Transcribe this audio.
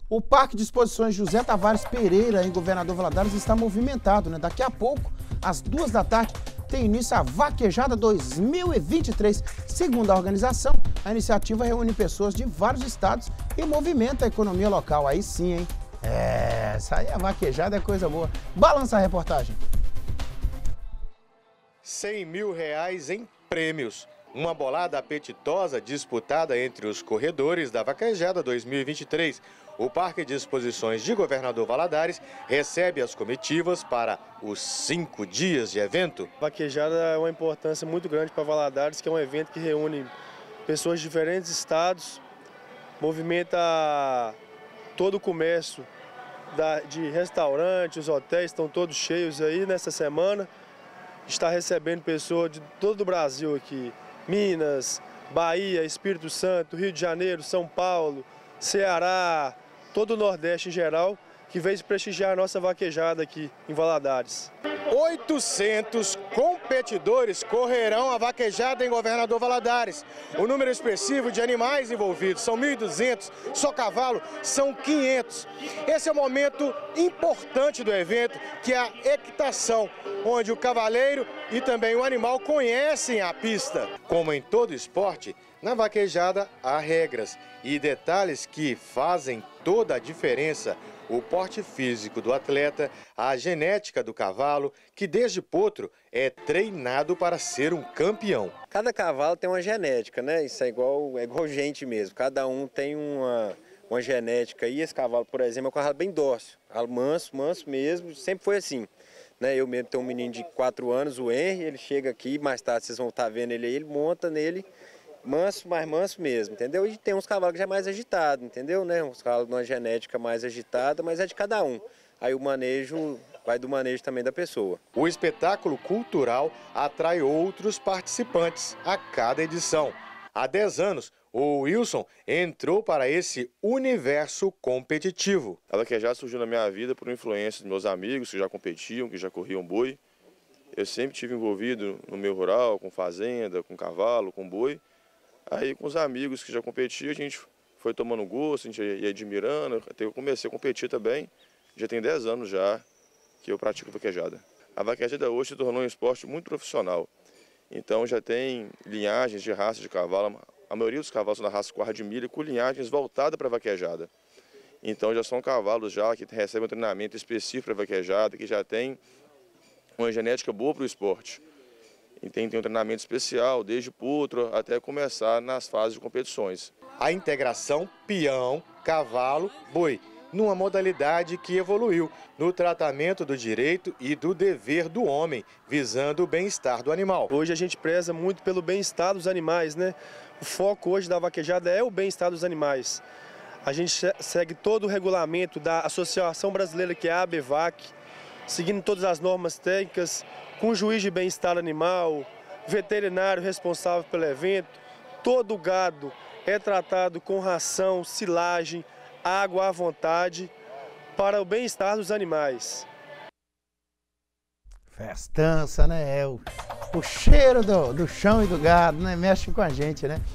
O Parque de Exposições José Tavares Pereira, em Governador Valadares, está movimentado, né? Daqui a pouco, às 2 da tarde, tem início a Vaquejada 2023. Segundo a organização, a iniciativa reúne pessoas de vários estados e movimenta a economia local. Aí sim, hein? Essa aí, a vaquejada é coisa boa. Balança a reportagem. R$100 mil em prêmios. Uma bolada apetitosa disputada entre os corredores da Vaquejada 2023. O Parque de Exposições de Governador Valadares recebe as comitivas para os 5 dias de evento. A Vaquejada é uma importância muito grande para Valadares, que é um evento que reúne pessoas de diferentes estados, movimenta todo o comércio de restaurantes, os hotéis estão todos cheios aí nessa semana. Está recebendo pessoas de todo o Brasil aqui. Minas, Bahia, Espírito Santo, Rio de Janeiro, São Paulo, Ceará, todo o Nordeste em geral, que veio prestigiar a nossa vaquejada aqui em Valadares. 800 competidores correrão a vaquejada em Governador Valadares. O número expressivo de animais envolvidos são 1.200, só cavalo são 500. Esse é o momento importante do evento, que é a equitação, onde o cavaleiro e também o animal conhecem a pista. Como em todo esporte, na vaquejada há regras e detalhes que fazem toda a diferença. O porte físico do atleta, a genética do cavalo, que desde potro é treinado para ser um campeão. Cada cavalo tem uma genética, né? Isso é igual gente mesmo. Cada um tem uma genética. E esse cavalo, por exemplo, é um cavalo bem dócil. Manso mesmo, sempre foi assim. Né? Eu mesmo tenho um menino de 4 anos, o Henry, ele chega aqui, mais tarde vocês vão estar vendo ele aí, ele monta nele. Manso, mais manso mesmo, entendeu? E tem uns cavalos que já é mais agitado, entendeu? Né? Uns cavalos de uma genética mais agitada, mas é de cada um. Aí o manejo vai do manejo também da pessoa. O espetáculo cultural atrai outros participantes a cada edição. Há 10 anos, o Wilson entrou para esse universo competitivo. A vaquejada surgiu na minha vida por influência dos meus amigos que já competiam, que já corriam boi. Eu sempre estive envolvido no meio rural, com fazenda, com cavalo, com boi. Aí com os amigos que já competiam, a gente foi tomando gosto, a gente ia admirando, até eu comecei a competir também. Já tem 10 anos já que eu pratico vaquejada. A vaquejada hoje se tornou um esporte muito profissional. Então já tem linhagens de raça de cavalo, a maioria dos cavalos são da raça quarta de milha, com linhagens voltadas para a vaquejada. Então já são cavalos já que recebem um treinamento específico para a vaquejada, que já tem uma genética boa para o esporte. E tem um treinamento especial, desde potro até começar nas fases de competições. A integração peão, cavalo, boi, numa modalidade que evoluiu no tratamento do direito e do dever do homem, visando o bem-estar do animal. Hoje a gente preza muito pelo bem-estar dos animais, né? O foco hoje da vaquejada é o bem-estar dos animais. A gente segue todo o regulamento da Associação Brasileira, que é a ABVAC, seguindo todas as normas técnicas, com juiz de bem-estar animal, veterinário responsável pelo evento. Todo o gado é tratado com ração, silagem, água à vontade, para o bem-estar dos animais. Festança, né? O cheiro do chão e do gado, né? Mexe com a gente, né?